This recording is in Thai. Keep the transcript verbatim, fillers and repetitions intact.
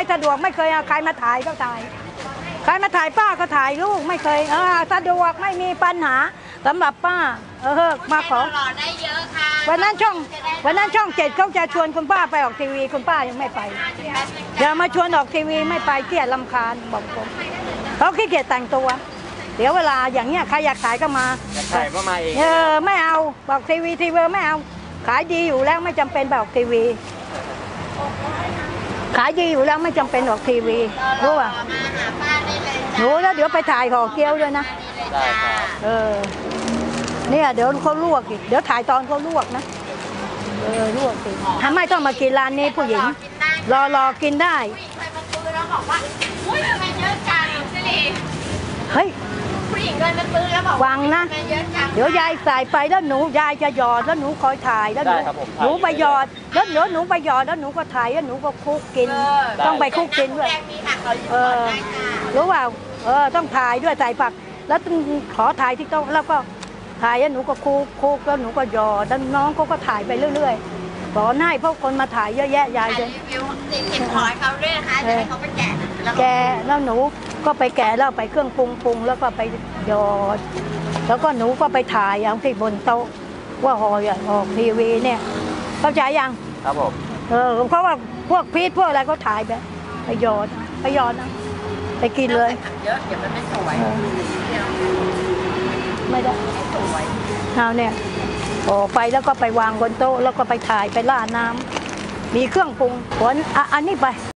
สะดวกไม่เคยเอาใครมาถ่ายก็ถ่ายใครมาถ่ายป้าก็ถ่ายลูกไม่เคยเออสะดวกไม่มีปัญหาสำหรับป้าเออมาขอได้เยอะค่ะวันนั้นช่องวันนั้นช่องเจ็ดเขาจะชวนคุณป้าไปออกทีวีคุณป้ายังไม่ไปเดี๋ยวมาชวนออกทีวีไม่ไปเกลียดรำคาญบอกผมเขาขี้เกียจแต่งตัวเดี๋ยวเวลาอย่างเงี้ยใครอยากขายก็มาขายก็มาเองเออไม่เอาบอกทีวีทีวีไม่เอาขายดีอยู่แล้วไม่จำเป็นไปออกทีวีขายดีอยู่แล้วไม่จำเป็นออกทีวีรู้ป่ะรู้แล้วเดี๋ยวไปถ่ายห่อเกี๊ยวด้วยนะได้ครับเออเนี่ยเดี๋ยวเขาลวกอีกเดี๋ยวถ่ายตอนเขาลวกนะเออลวกสิทำไมต้องมากินร้านนี้ผู้หญิงรอรอกินได้เฮ้ยผู้หญิงเดินมาซื้อแล้วบอกวังนะเดี๋ยวยายใส่ไปแล้วหนูยายจะหยอดแล้วหนูคอยถ่ายแล้วหนูหนูไปหยอดแล้วเดี๋ยวหนูไปหยอดแล้วหนูก็ถ่ายแล้วหนูก็คุกกินต้องไปคุกกินด้วยเออรู้เปล่าเออต้องถ่ายด้วยใส่ผักแล้วต้องขอถ่ายที่โต๊ะแล้วก็ถ่ายแล้วหนูก็คุกคุกแล้วหนูก็หยอดแล้วน้องเขาก็ถ่ายไปเรื่อยๆสอนให้พวกคนมาถ่ายเยอะแยะยายเลยรีวิวติดขอยเขาด้วยนะคะจะให้เขาไปแกะแกแล้วหนูก็ไปแกะแล้วไปเครื่องปรุงปรุงแล้วก็ไปหยอดแล้วก็หนูก็ไปถ่ายอย่างที่บนโต๊ะว่าห่อออกทีวีเนี่ยเข้าใจยังครับผมเออเพราะว่าพวกพีทพวกอะไรเขาถ่ายไปไปหยอดไปหยอดนะไปกินเลยเยอะเดี๋ยวมันไม่สวยไม่ได้สวยเอาเนี่ยห่อไปแล้วก็ไปวางบนโต๊ะแล้วก็ไปถ่ายไปราดน้ำมีเครื่องปรุงผลอันนี้ไป